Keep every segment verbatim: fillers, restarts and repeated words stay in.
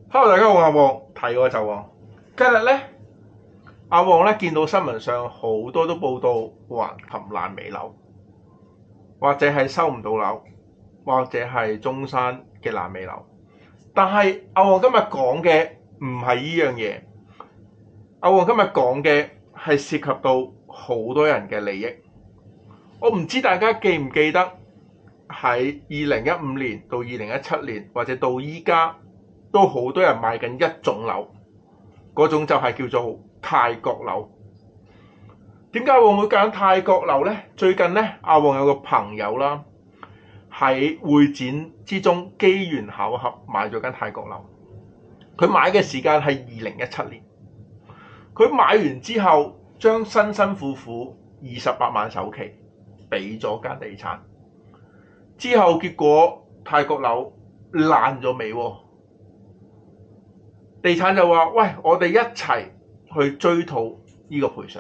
Hello，大家好，我阿旺，提我就旺。今日咧，阿旺咧見到新聞上好多都報道橫琴爛尾樓，或者係收唔到樓，或者係中山嘅爛尾樓。但係阿旺今日講嘅唔係呢樣嘢，阿旺今日講嘅係涉及到好多人嘅利益。我唔知大家記唔記得喺二零一五年到二零一七年，或者到依家，都好多人買緊一種樓，嗰種就係叫做泰國樓。點解我會揀泰國樓呢？最近咧，阿旺有個朋友啦，喺會展之中機緣巧合買咗間泰國樓。佢買嘅時間係二零一七年，佢買完之後將辛辛苦苦二十八萬首期俾咗間地產，之後結果泰國樓爛咗尾喎。地產就話：喂，我哋一齊去追討呢個賠償，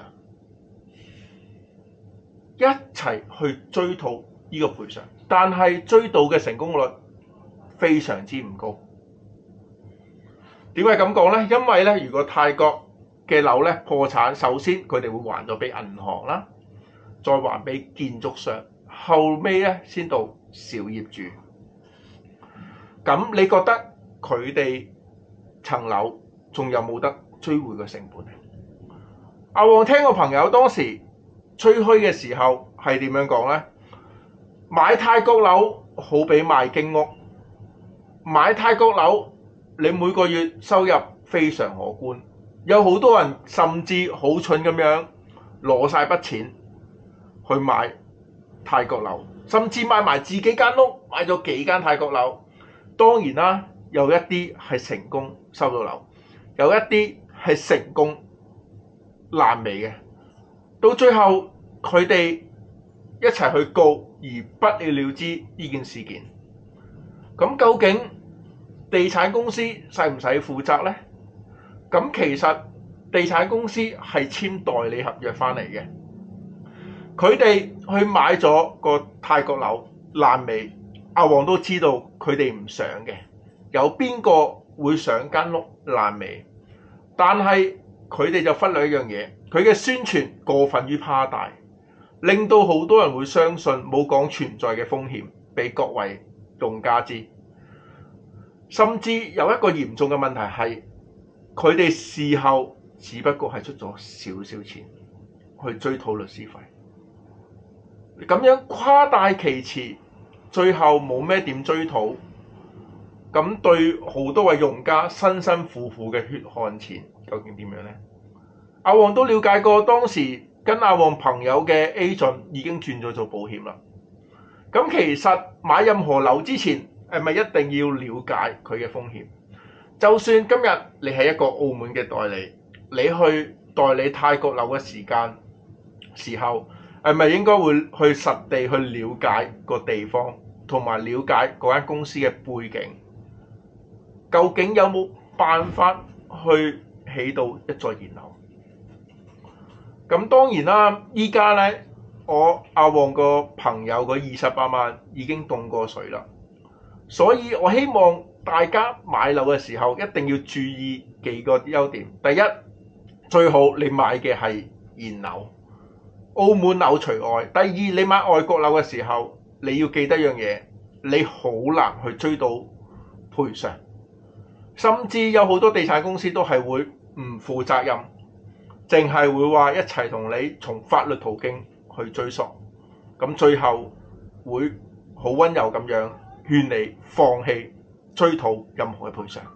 一齊去追討呢個賠償。但係追討嘅成功率非常之唔高。點解咁講呢？因為咧，如果泰國嘅樓咧破產，首先佢哋會還咗俾銀行啦，再還俾建築商，後尾咧先到小業主。咁你覺得佢哋層樓仲有冇得追回嘅成本咧？阿旺聽個朋友當時吹噓嘅時候係點樣講呢？買泰國樓好比買經屋，買泰國樓你每個月收入非常可觀。有好多人甚至好蠢咁樣攞晒筆錢去買泰國樓，甚至買埋自己間屋，買咗幾間泰國樓。當然啦，有一啲係成功收到樓，有一啲係成功爛尾嘅。到最後佢哋一齊去告而不了了之呢件事件。咁究竟地產公司使唔使負責呢？咁其實地產公司係簽代理合約翻嚟嘅，佢哋去買咗個泰國樓爛尾，阿旺都知道佢哋唔想嘅。有邊個會想間屋爛尾？但係佢哋就忽略一樣嘢，佢嘅宣傳過分於誇大，令到好多人會相信冇講存在嘅風險俾各位用家知。甚至有一個嚴重嘅問題係，佢哋事後只不過係出咗少少錢去追討律師費，咁樣誇大其詞，最後冇咩點追討。咁對好多位用家辛辛苦苦嘅血汗錢究竟點樣呢？阿旺都了解過，當時跟阿旺朋友嘅 agent 已經轉咗做保險啦。咁其實買任何樓之前係咪一定要了解佢嘅風險？就算今日你係一個澳門嘅代理，你去代理泰國樓嘅時間時候，係咪應該會去實地去了解個地方，同埋了解嗰間公司嘅背景？究竟有冇辦法去起到一座現樓？咁當然啦，依家咧，我阿旺個朋友個二十八萬已經凍過水啦，所以我希望大家買樓嘅時候一定要注意幾個優點。第一，最好你買嘅係現樓，澳門樓除外。第二，你買外國樓嘅時候，你要記得一樣嘢，你好難去追到賠償。甚至有好多地產公司都係會唔負責任，淨係會話一齊同你從法律途徑去追索，咁最後會好溫柔咁樣勸你放棄追討任何嘅賠償。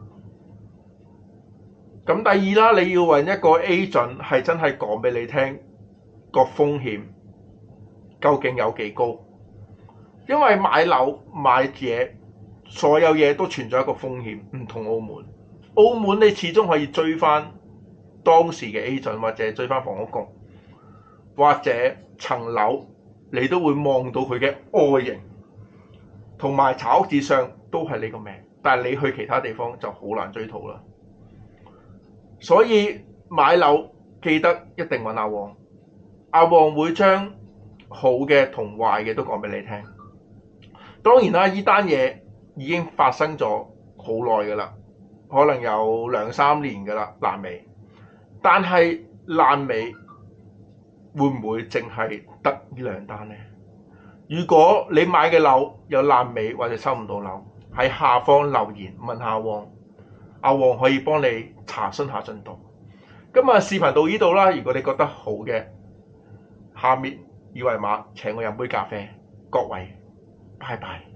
咁第二啦，你要揾一個 agent 係真係講俾你聽個風險究竟有幾高，因為買樓買嘢，所有嘢都存在一個風險，唔同澳門。澳門你始終可以追翻當時嘅 agent， 或者追翻房屋局，或者層樓你都會望到佢嘅外形，同埋查屋紙上都係你個名。但係你去其他地方就好難追討啦。所以買樓記得一定揾阿旺，阿旺會將好嘅同壞嘅都講俾你聽。當然啦，呢單嘢已經發生咗好耐㗎啦， 可能有兩三年㗎啦，爛尾。但係爛尾會唔會淨係得呢兩單呢？如果你買嘅樓有爛尾或者收唔到樓，喺下方留言問下阿旺，阿旺可以幫你查詢下進度。今日視頻到呢度啦，如果你覺得好嘅，下面二維碼請我飲杯咖啡。各位，拜拜。